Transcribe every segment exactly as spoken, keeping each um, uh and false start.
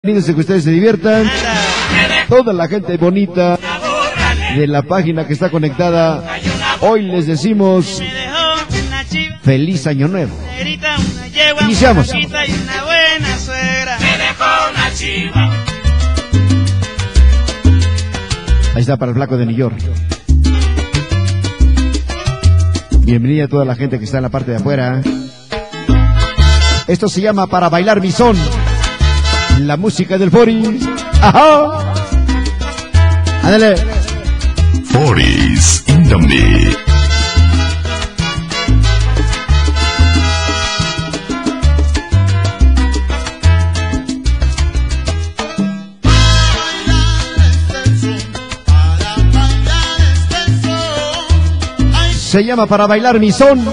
Bienvenidos, que ustedes se diviertan. Toda la gente bonita de la página que está conectada, hoy les decimos feliz año nuevo. Iniciamos. Ahí está para el flaco de New York. Bienvenida a toda la gente que está en la parte de afuera. Esto se llama Para Bailar Mi Son. La música del Foris. ¡Ajá! ¡Ándale! Foris in the mix. Se llama Para Bailar Mi Son.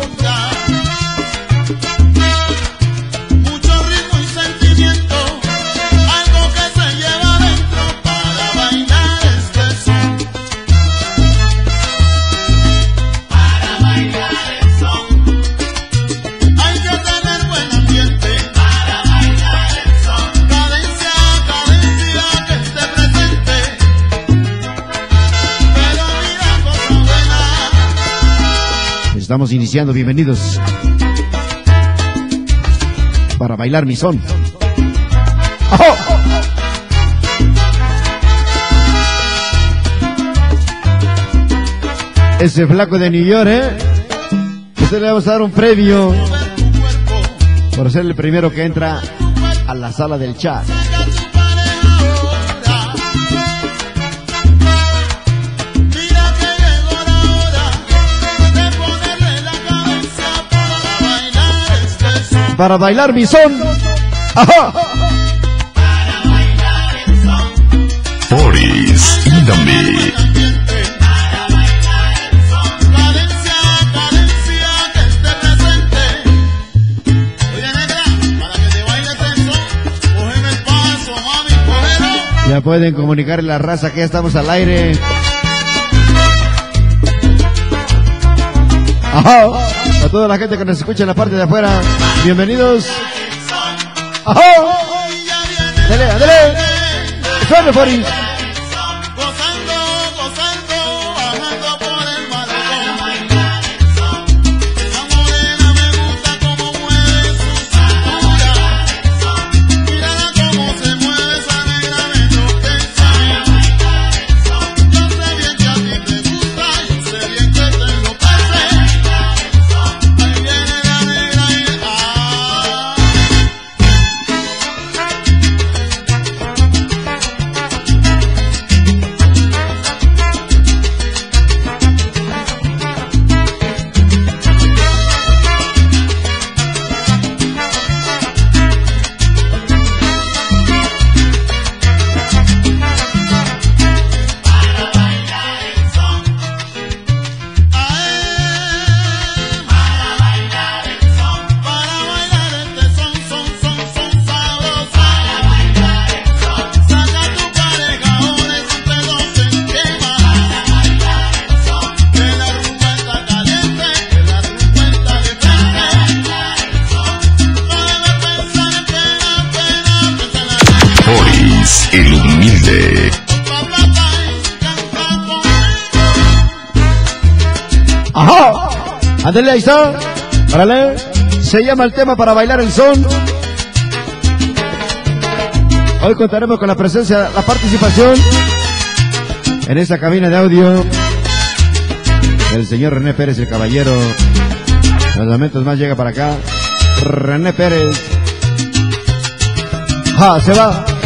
Estamos iniciando, bienvenidos. Para Bailar Mi Son. ¡Oh! Ese flaco de New York, ¿eh? Usted le vamos a dar un premio por ser el primero que entra a la sala del chat. Para bailar mi son. ¡Ajá! Para bailar el son. Foris in the mix. Para bailar el son. Cadencia, cadencia que esté presente. Oye, negra, para que te bailes el son, cógeme el paso, mami, cógelo. Ya pueden comunicar la raza que ya estamos al aire. ¡Ajá! A toda la gente que nos escucha en la parte de afuera, bienvenidos. ¡Ajá! ¡Dale, dale! ¡Suene, Foris! Gozando, gozando, bajando por el malecón. Esa morena me gusta como mueve su cintura. Mírala cómo se mueve, esa negra me enloquece. Yo sé bien que a ti te gusta, yo sé bien que te enloquece. Ahí viene la negra y ah. El humilde. ¡Ajá! Ándale, ahí está. Órale. Se llama el tema Para Bailar el Son. Hoy contaremos con la presencia, la participación en esta cabina de audio del señor René Pérez, el caballero. En los momentos más llega para acá René Pérez. ¡Ah, se va!